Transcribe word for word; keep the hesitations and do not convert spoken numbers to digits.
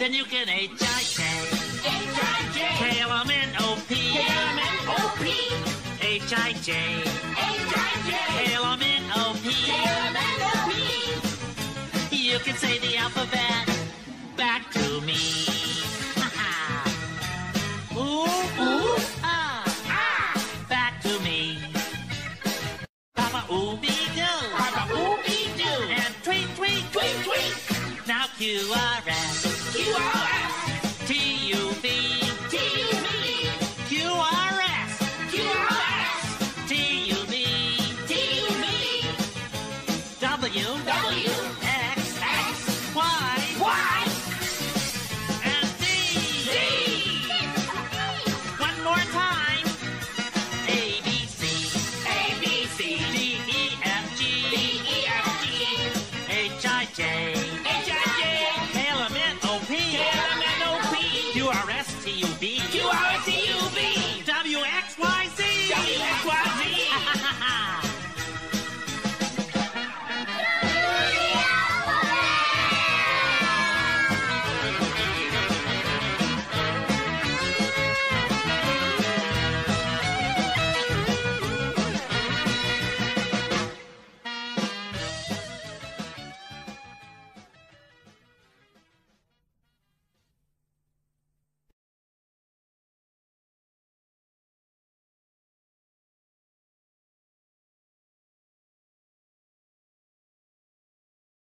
Then you can H I J. H I J. K L M N O P. K L M N O P. H I J. H I J. K L M N O P. K L M N O P. You can say the alphabet back to me. Ooh, ooh, ah, Ah. back to me. Papa Ooby-Doo. Papa Ooby-Doo. And tweet, tweet, Tweet, tweet. now Q R S. Q R S. T U V.